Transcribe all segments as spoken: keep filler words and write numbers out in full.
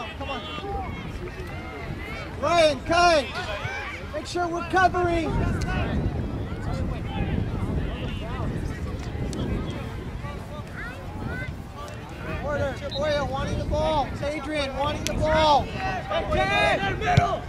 down. Come on. Ryan, Kai, make sure we're covering. Order. Boya wanting the ball. It's Adrian wanting the ball. Hey, in the middle.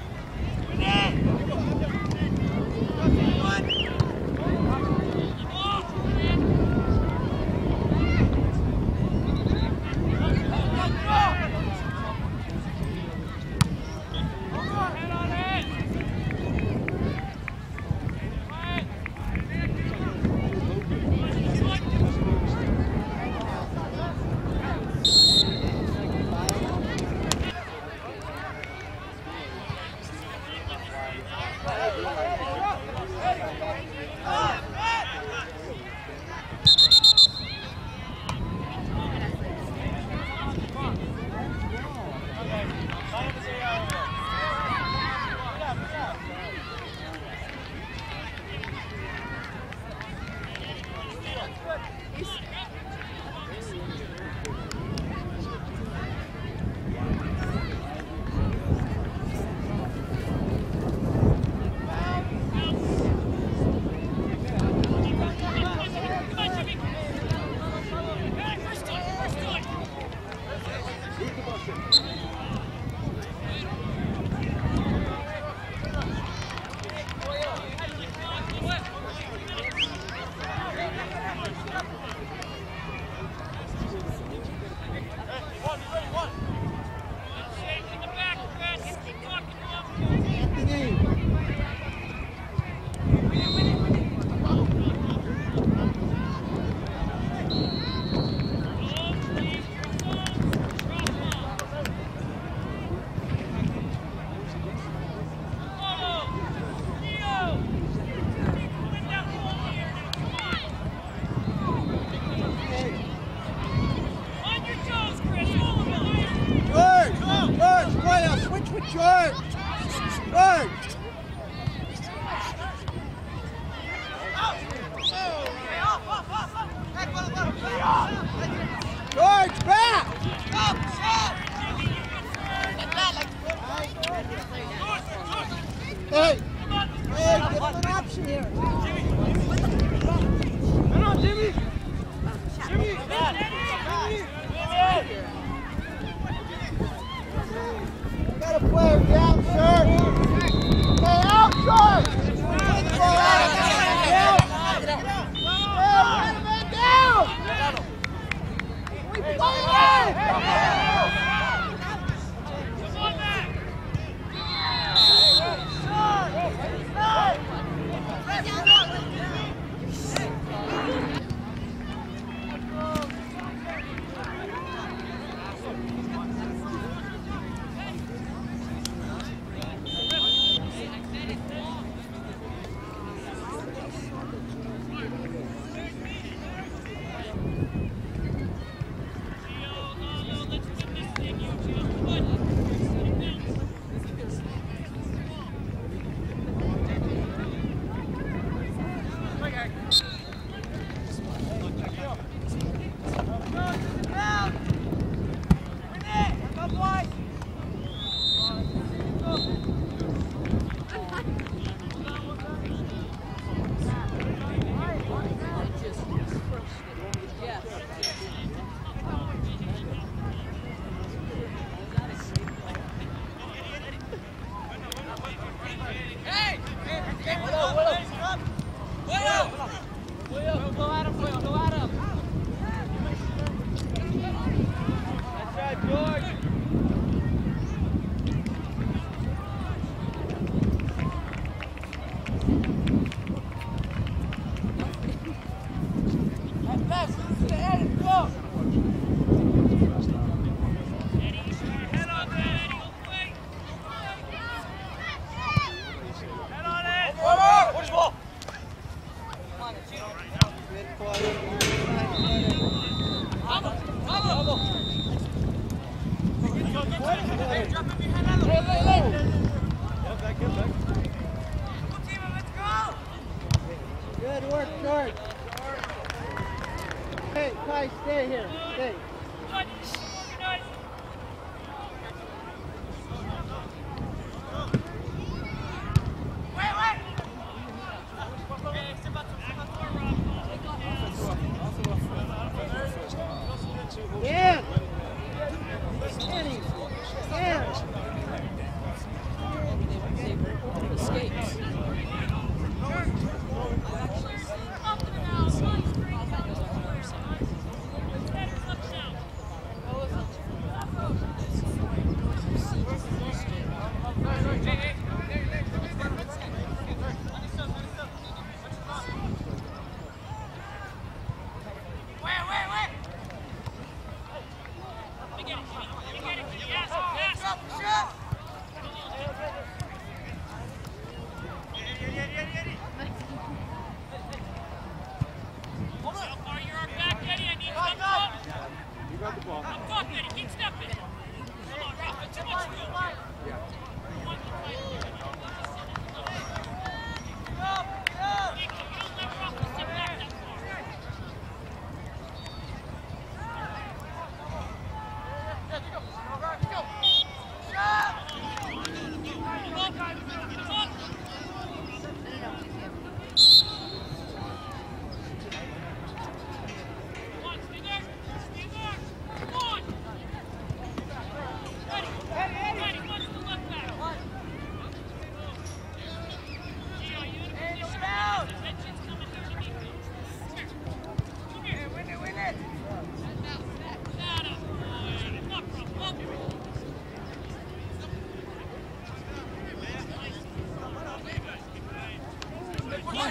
Hey, Kai, stay here. Stay.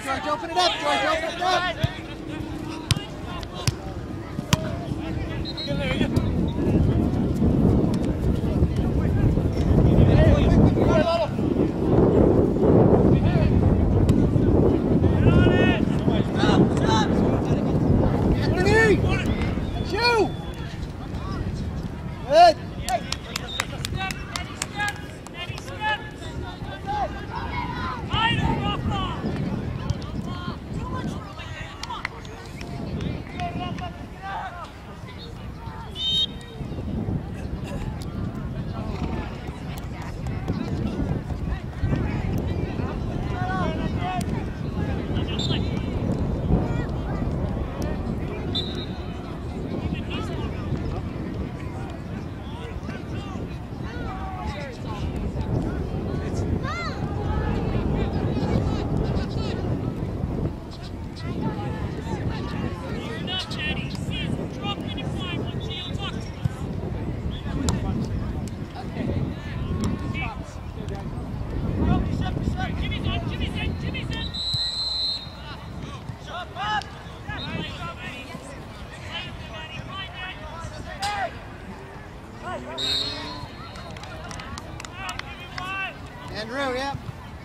George, open it up, George, open it up. Anthony! That's you! Good. Andrew, yep.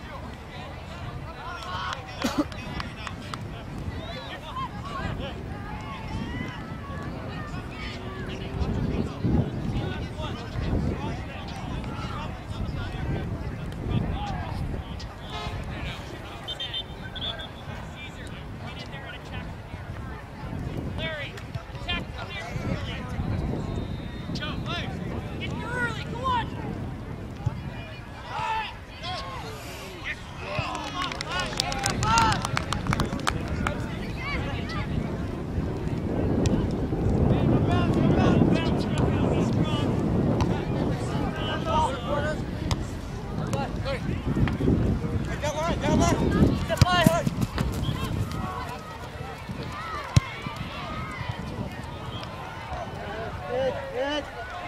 Good, good.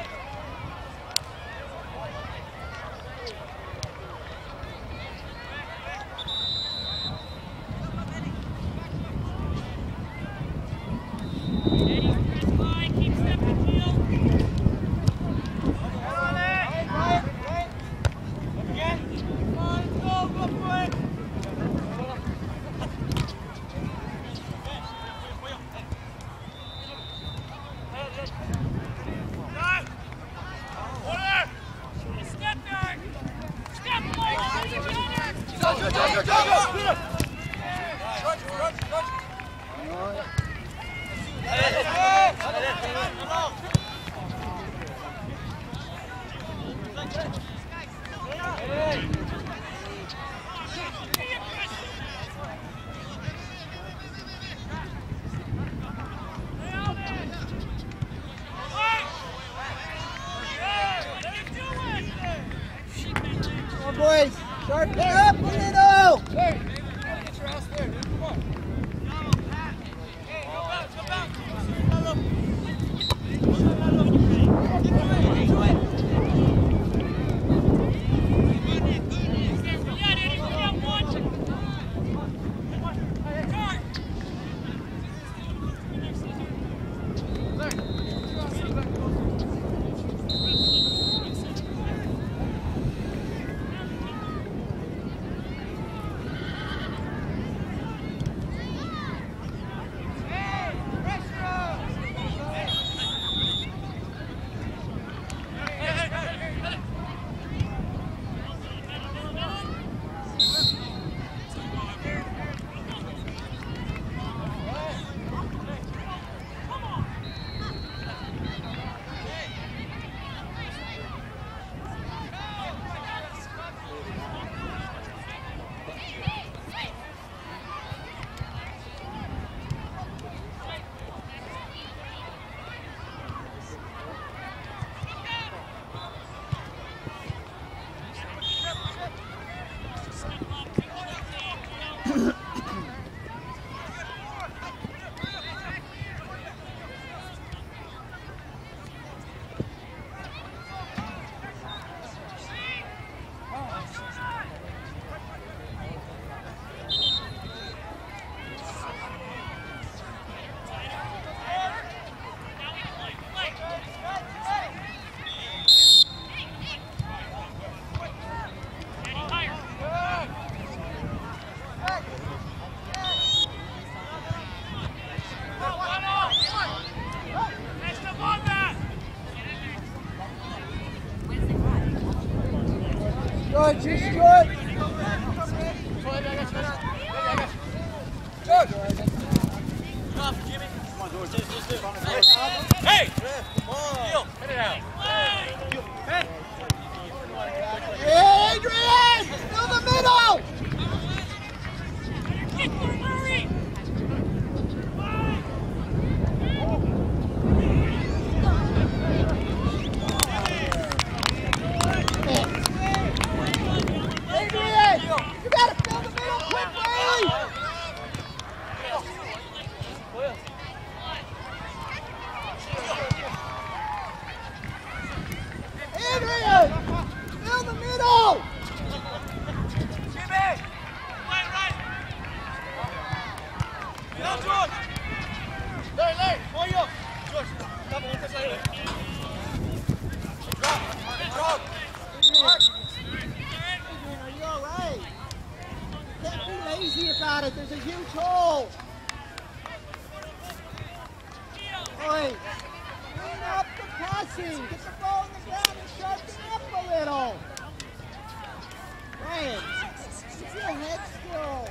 Come on, boys. Sharpen up a little. Hey. Get your ass there, dude. Come on. Hey, go bounce, go bounce. George, just George. George. Hey! Deal. Hit it out. Hey! Adrian! Still the middle! Adrian! You gotta fill the middle quickly! Adrian! Fill the middle! Jimmy! Right, right! Now, George! Lay, lay! Boy, up! George, double, one touch later. Drop! Drop! Adrian, are you alright? Can't be lazy about it, there's a huge hole! Oi! Clean up the passing! Get the ball on the ground and sharpen up a little! Ryan, keep your head still!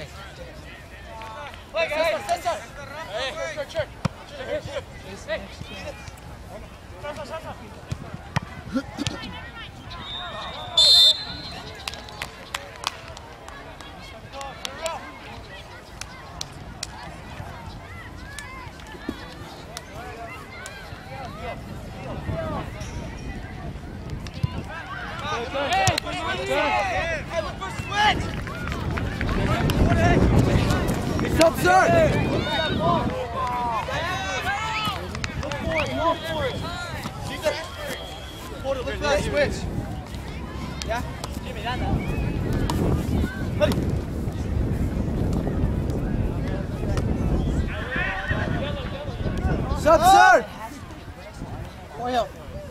Play, guys! Center! Hey, check, check! Check, check! Hey! Stop, stop, stop! Stop, sir! Let's switch. Yeah? Jimmy, that now. Stop, sir! Oil.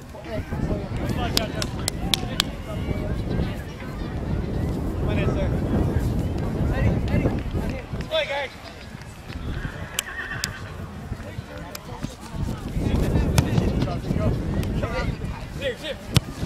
One is, sir. Eddie, Eddie. Play, guys. Here, here.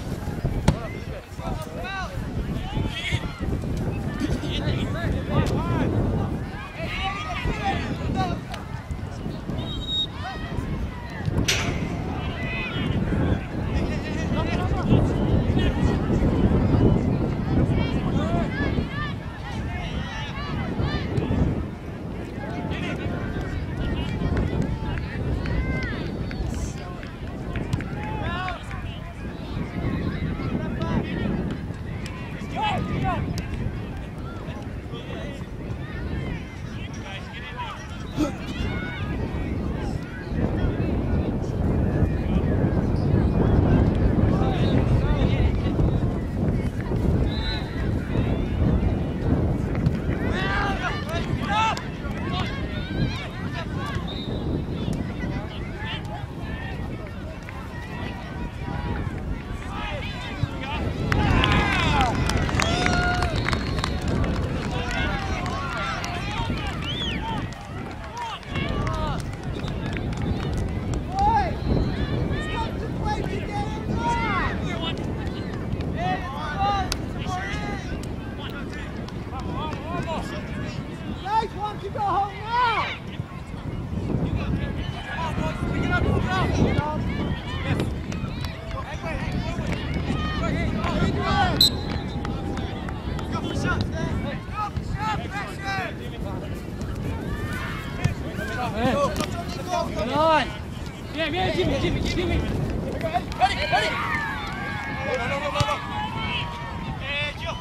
Come on! Yeah, yeah, Jimmy, Jimmy, Jimmy! Ready, ready! No, no, no, no, no. And Joe.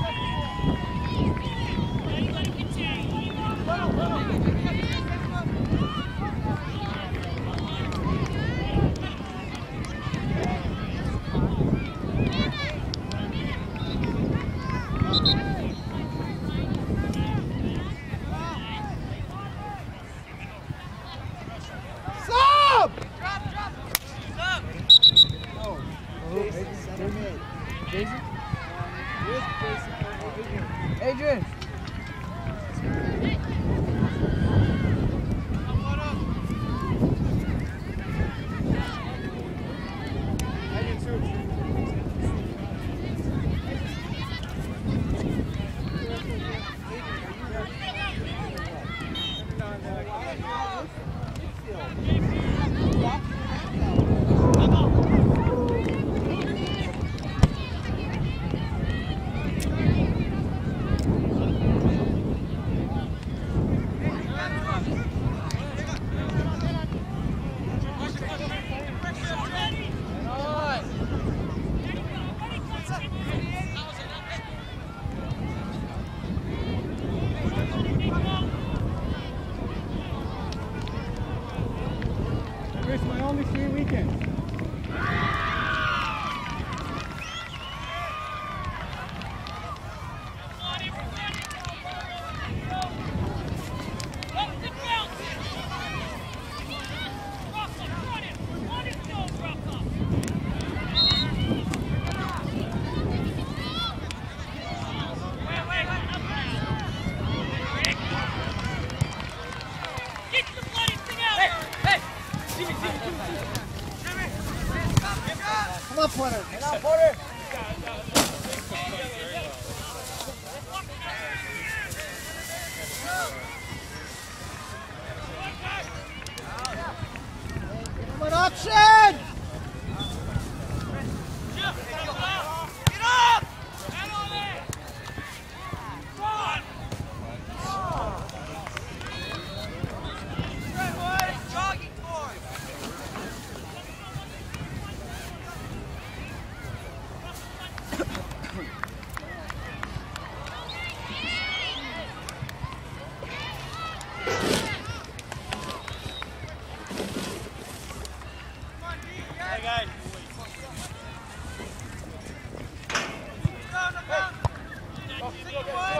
Stop! Drop, drop. Stop. Oh, Jason. Jason? With Jason. Adrian.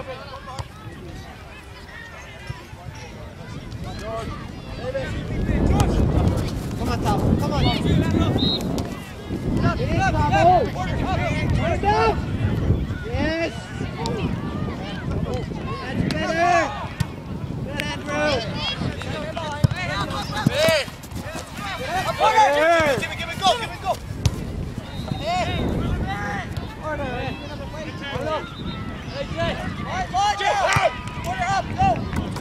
Come on, Tom. Come on. Get in, Tom. Turn it down. Yes. That's better. Good, Andrew. Give me, give me, go, give me, go. Order. Order. Hey, Jay. All right, Mark. Order up. Go.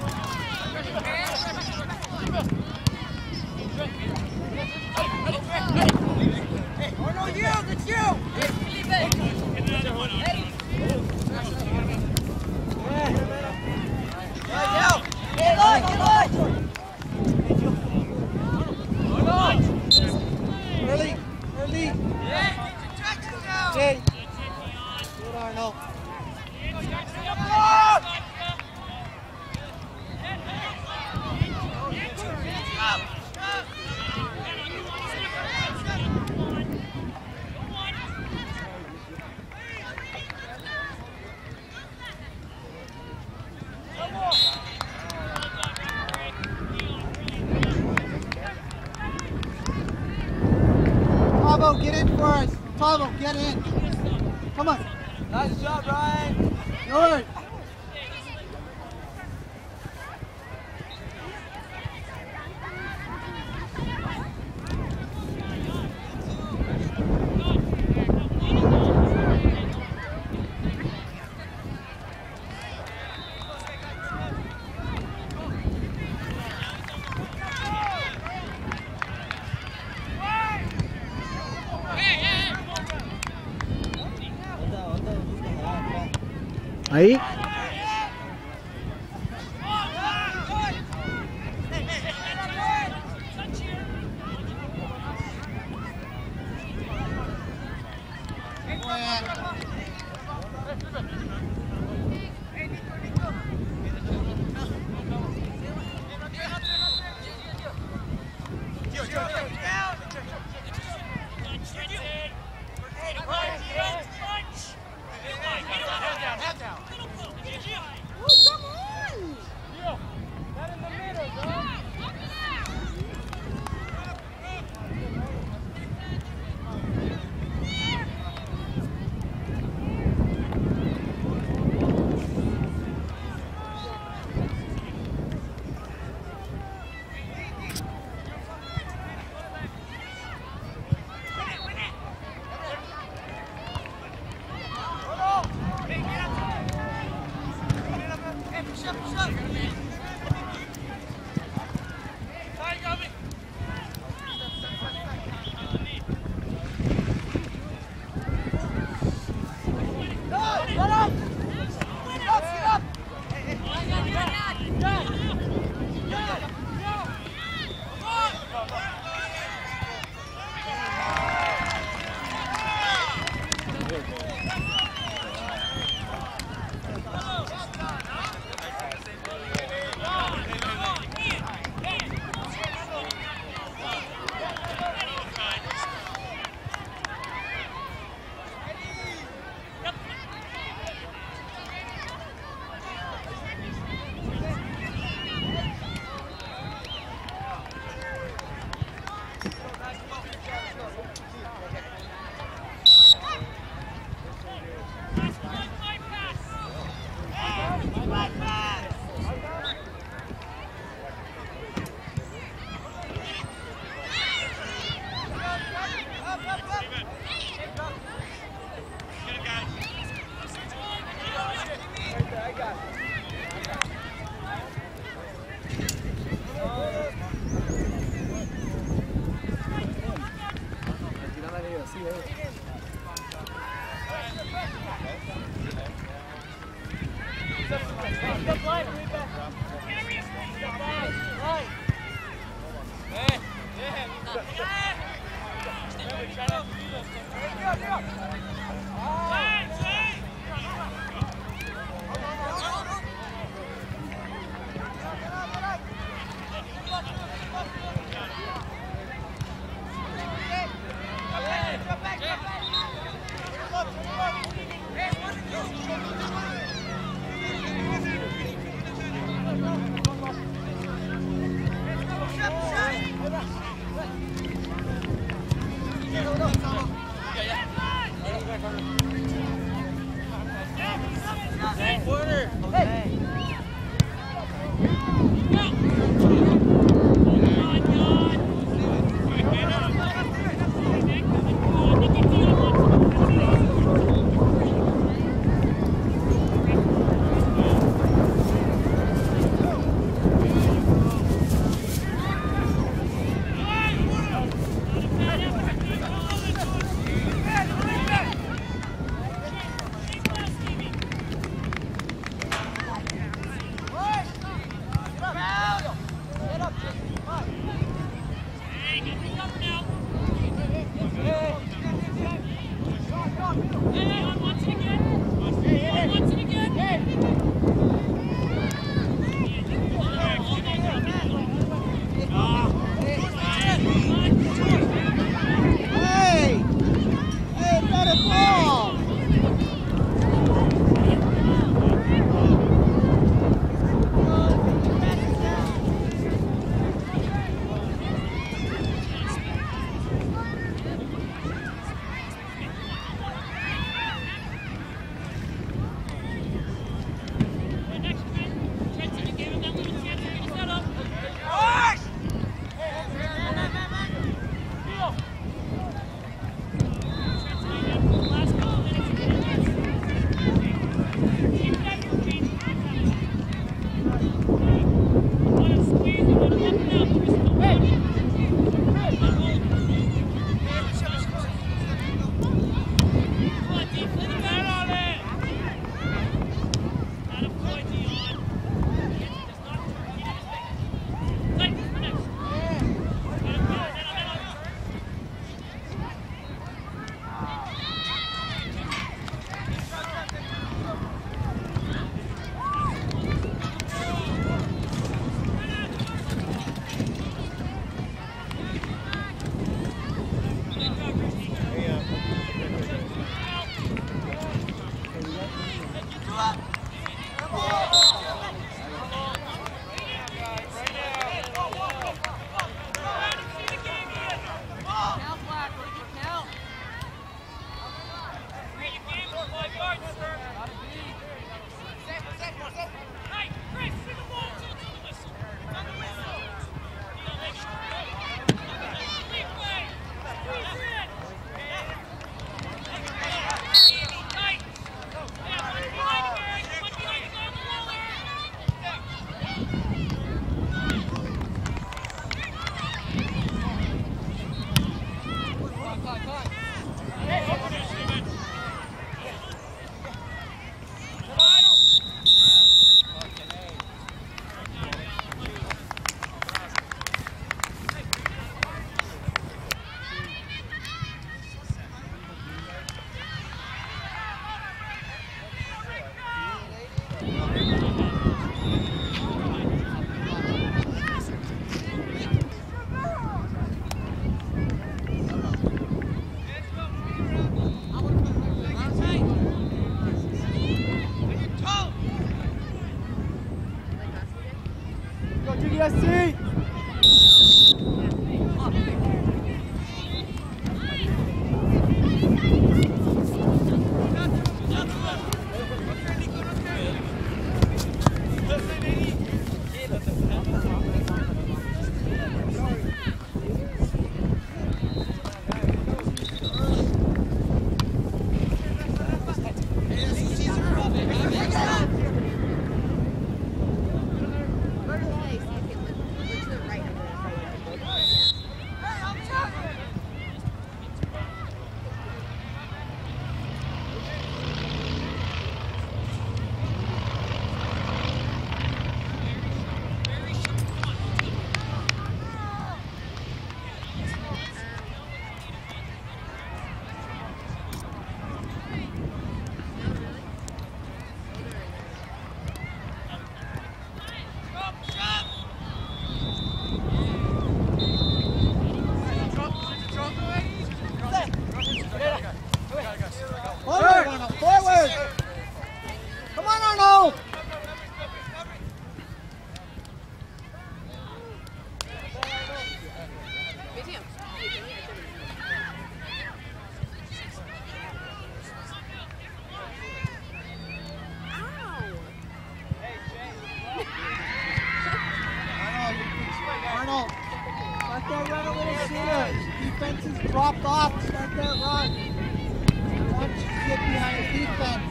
Oh no, you! It's you! Get on! Get on! Early! Early! Jay! Good, Arnold. Tavo, get in for us. Tavo, get in. Come on. Nice job, Ryan. Good. Ahí. Hey, dropped off to start that run. Once you get behind the defense.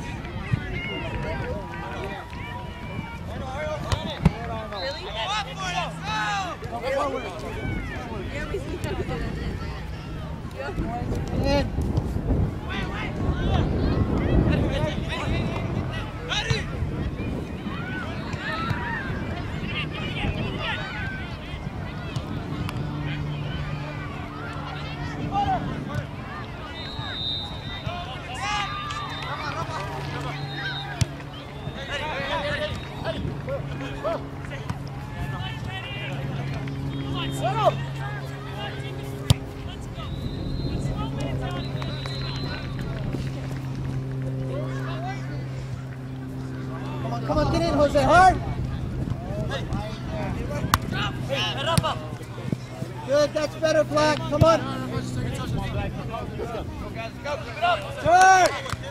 In. Come on, get in, Jose, hard! Good, that's better, Black, come on! Turn!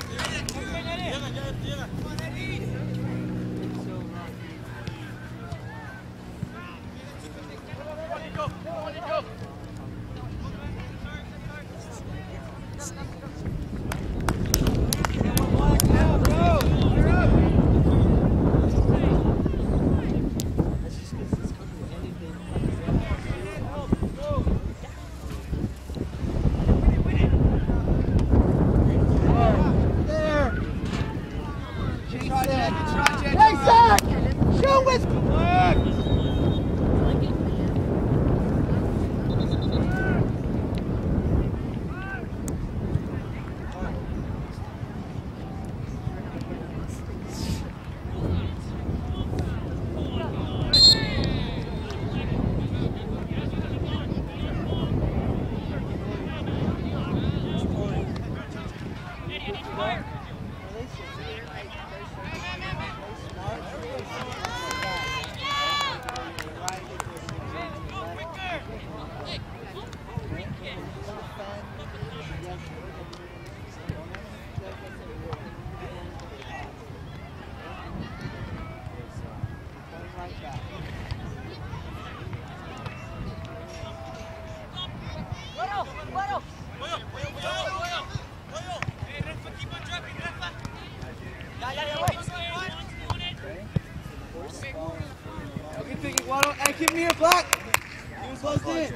Hey, give me your Black. He was close in.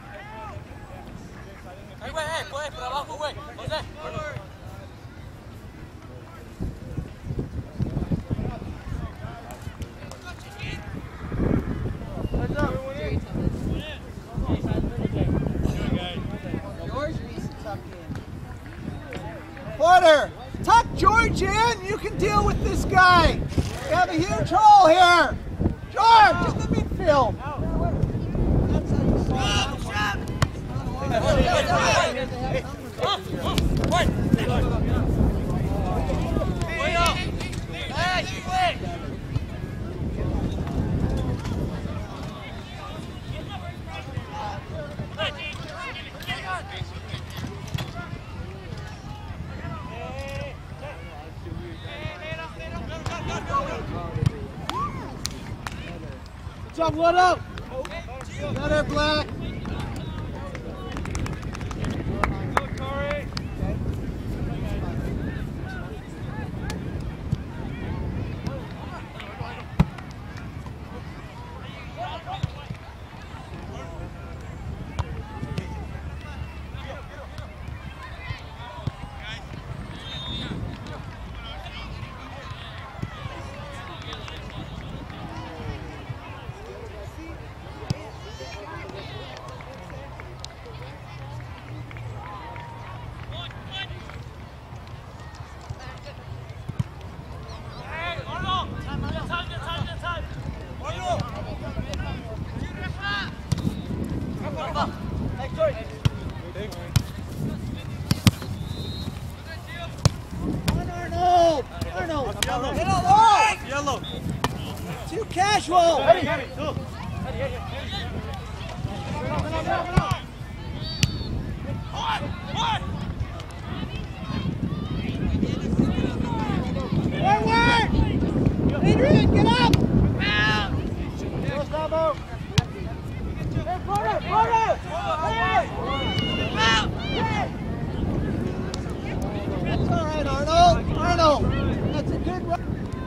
Hey, güey, eh, pues, por abajo, güey. José. Porter, tuck George in. You can deal with this guy. We have a huge hole here. George, in the midfield. Good job, what up? Better, Black. Too casual! Forward! Adrian, get up! Hey, Porter! Porter! Hey! Arnold. That's a good run.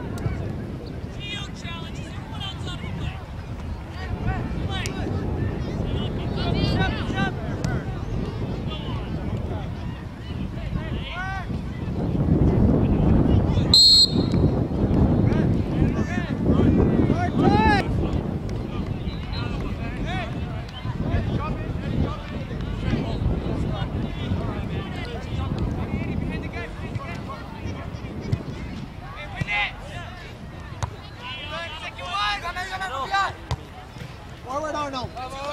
Forward, Arnold.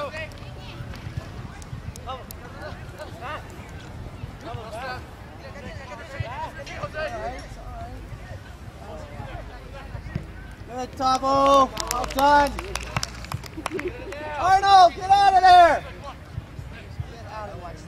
Good, Tavo. Well done. Arnold, get out of there. Get out of the way.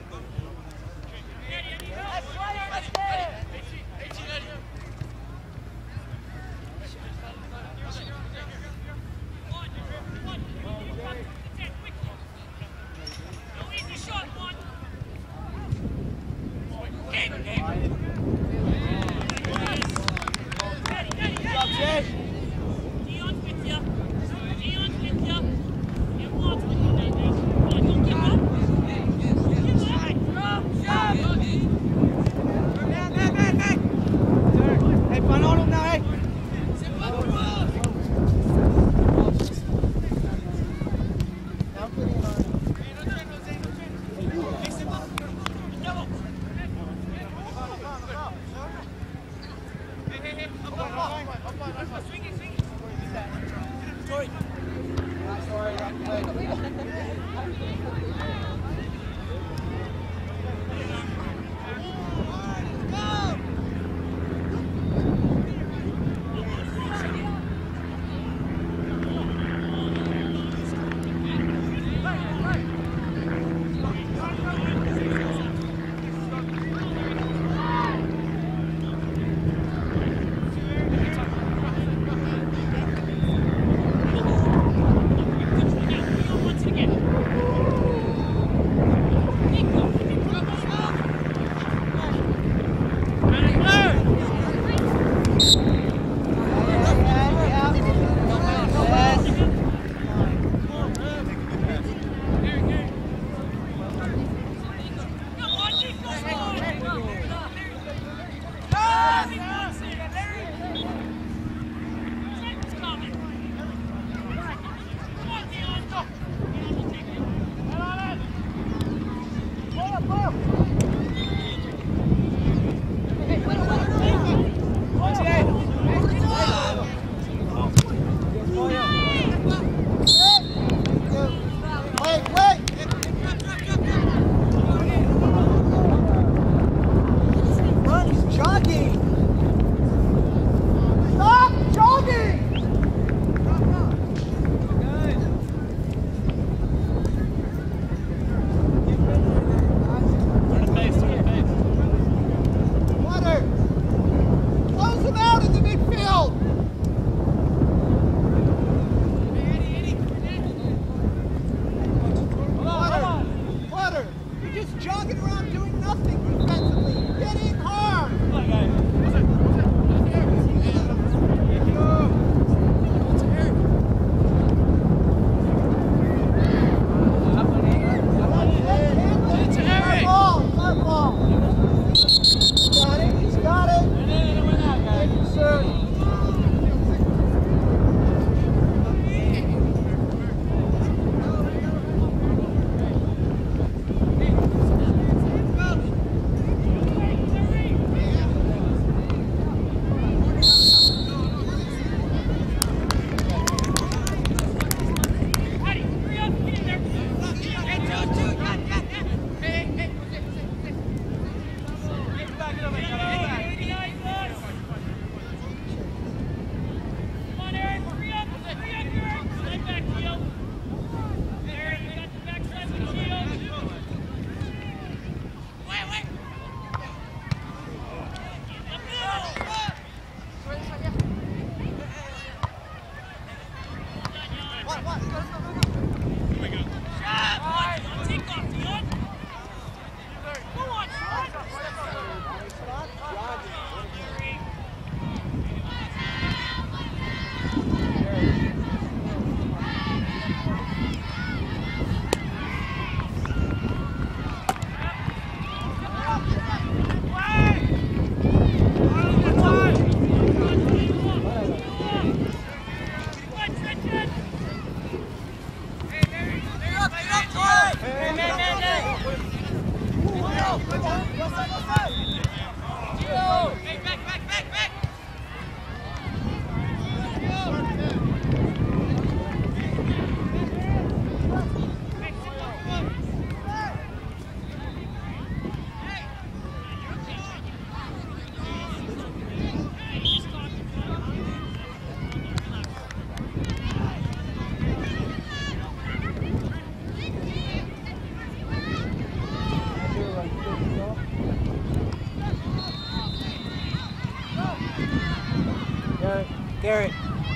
Garrett. Garrett.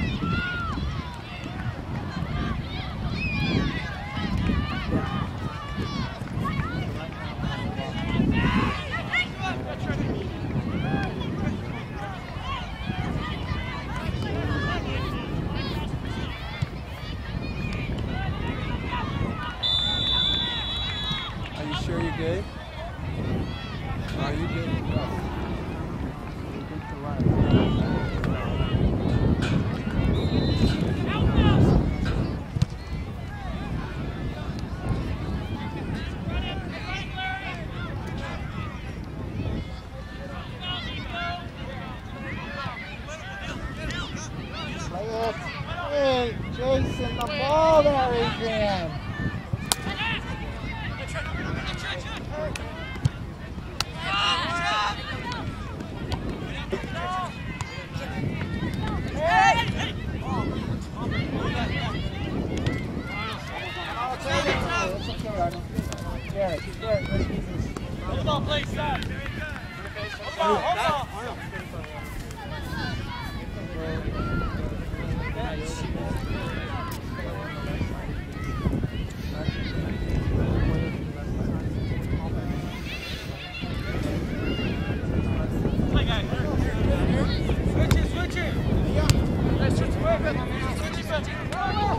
Are you sure you're good? Are you good? Hey, Jason, the ball there, Adrian. Garrett, Garrett, let's use this. Hold on, please, stop. Hold on, hold on. Play, guys. Switch it, switch it. Let's switch it. Switch it, switch it.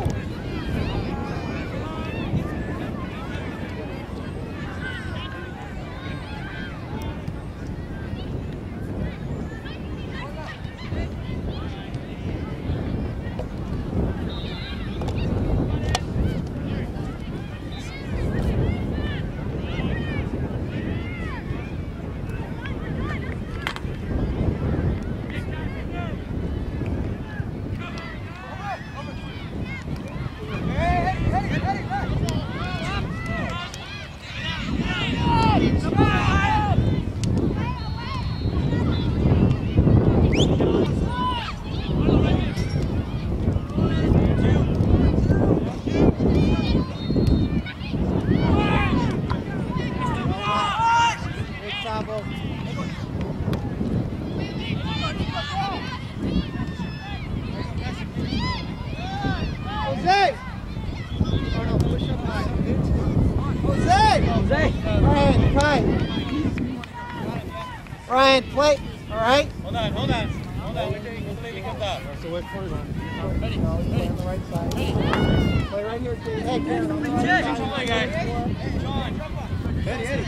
Jose! Oh no, push up high. Jose! Jose! Ryan, Ryan. Ryan, play. Alright? Hold on, hold on. Hold on. Wait till he, wait till he comes up. So wait for it. Ready? No, play on the right side. Play right here, Jay. Hey, Karen, on the right Check. side. Play, guys. John. Eddie, Eddie.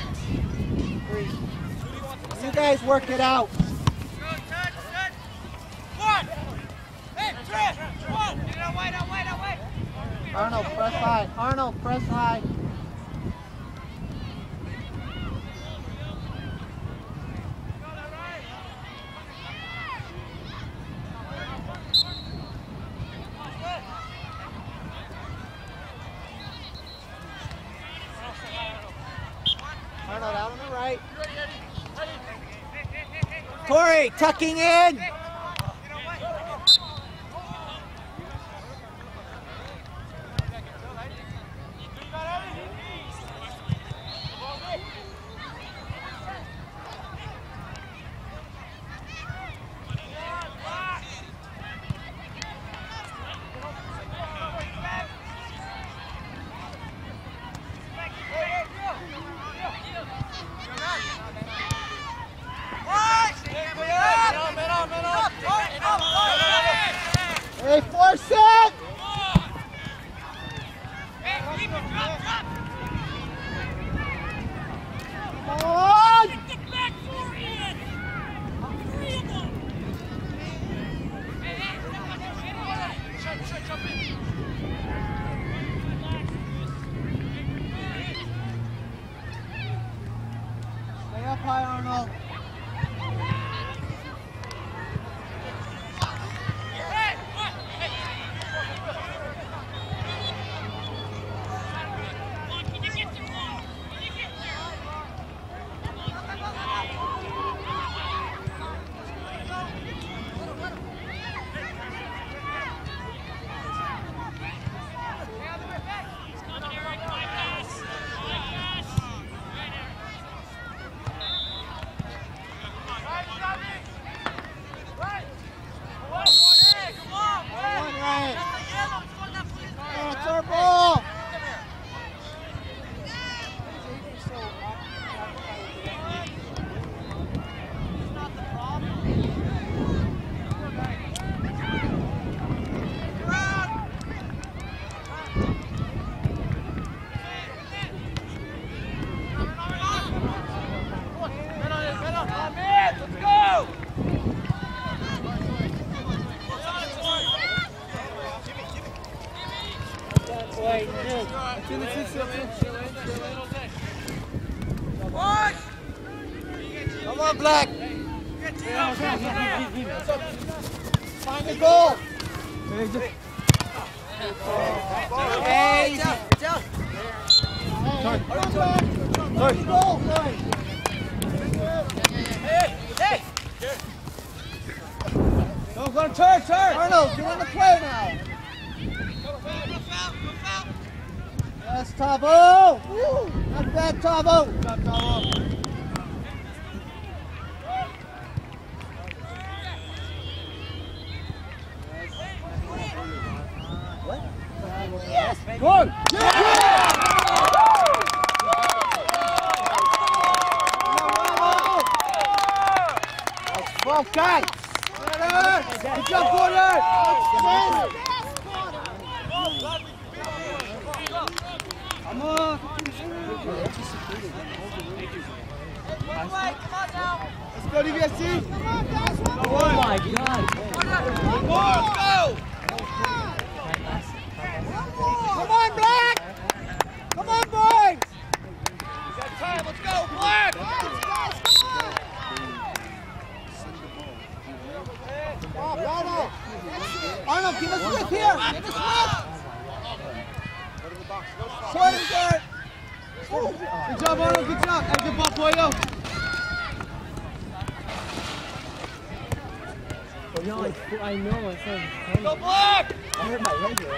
You guys work it out. Arnold, press high. Arnold, press high. Arnold, out on the right. Corey, tucking in. Hey, force it! Come on! Get back for it! Three of them! Stay up high, Arnold. Come on, Black. Find the goal. Hey, down, down. Turn. Turn. Goal. Hey, hey. Go, go, turn, turn. Arnold, get on the play now. Yes, Tavo. Woo. Not bad, Tavo. Good job, Tavo. Yes! Good! Well, guys! Good job, Gordon! Come on! Let's go, D V S C! Oh my God! Go! Come on, Black! Come on, boys! We got time, let's go, Black! Arnold! Arnold, give us width here! Give us width! Short and short! Good job, Arnold, good job. Hey, good ball, Pollo. No, I, I know. I said. Go, Black! I hurt my leg here.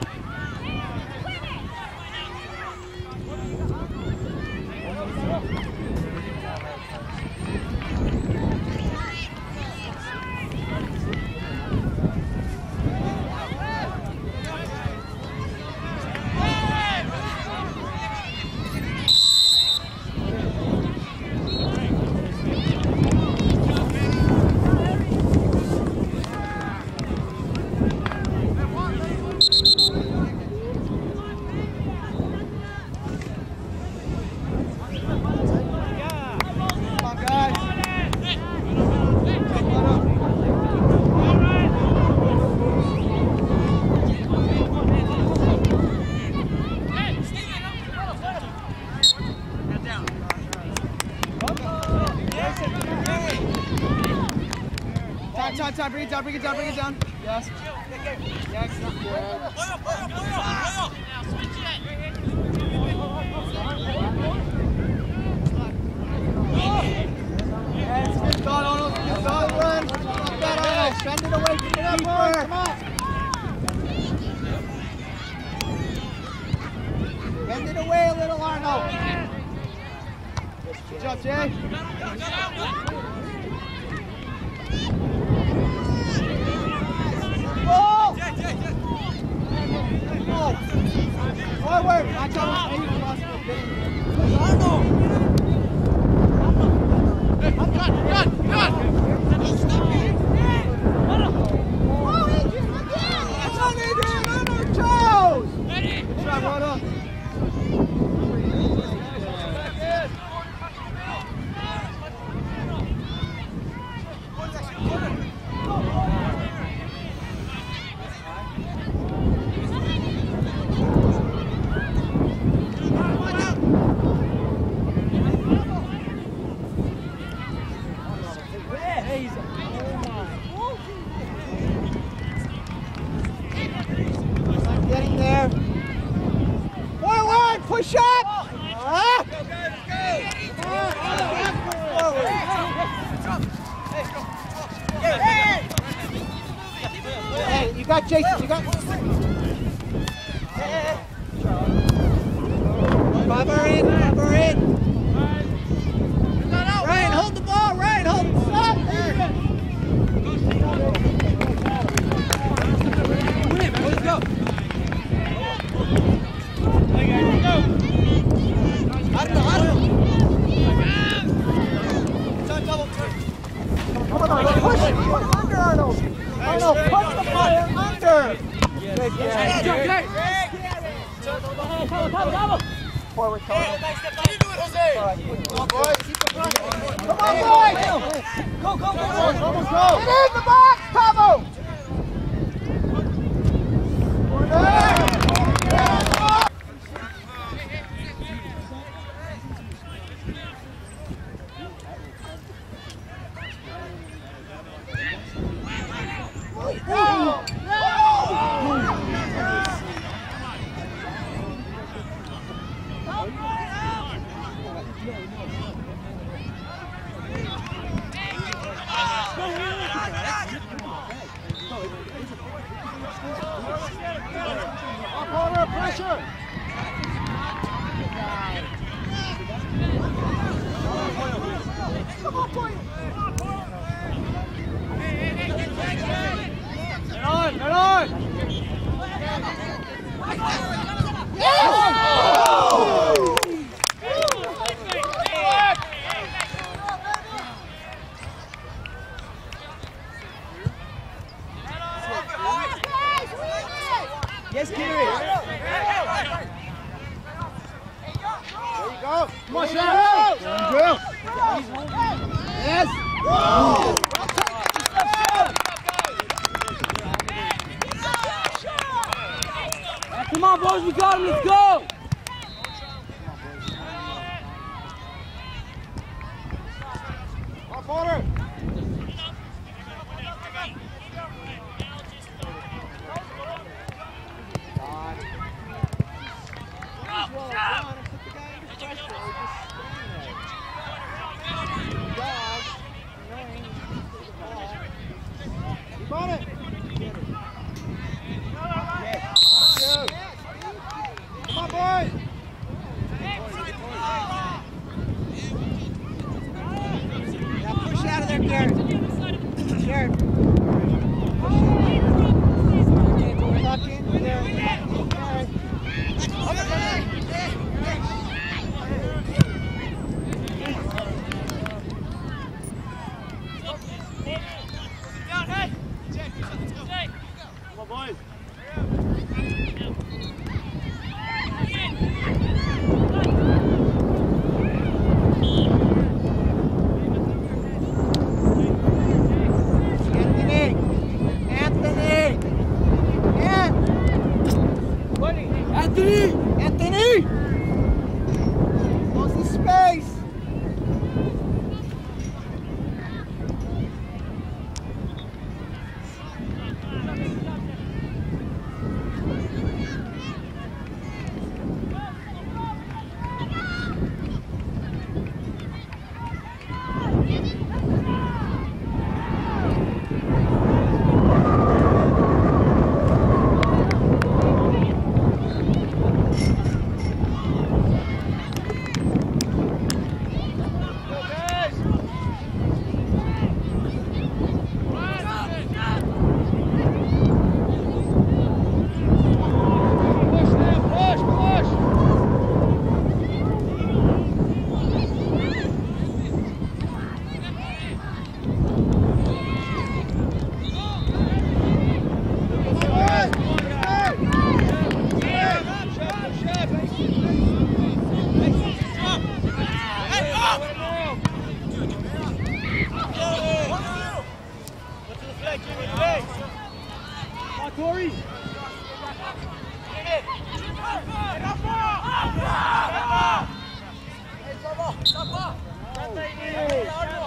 Time, time, bring it down, bring it down, bring it down. Yes. Yes. Yes, good thought, Arnold. Good thought, run. Not bad, Arnold. Send it away, keep it up, boy. Come on. Bend it away a little, Arnold. Good job, Jay. Ball! Forward! Watch out! Arnold! Cut, cut, cut! Oh, Adrian, again! That's on Adrian! On our toes! Good job, Arnold. Getting there. Forward! Push up! Ah. Hey, you got Jason, you got... Bobber in, Bobber in. Ryan, hold the ball, Ryan, hold it. Stop! Let's go. I don't know, I don't know. Double turn. Come on, Arnold, push it. Under, Arnold. Arnold, push the player under. Good catch. Forward, come on. Come on, boys. Come on, boys. Go, go, go. Get in the box, Tavo. Yes, Kiri. There you go. Come on, Shadow. Drill. Yes. Whoa. Come on, boys, we got him. Let's go. Come on, Porter. Got it. Come on, boys. Now push out of there, Garrett. Garrett. Tuck in there. Come on, boys. Anthony! Anthony! Close the space! Corey! Hey,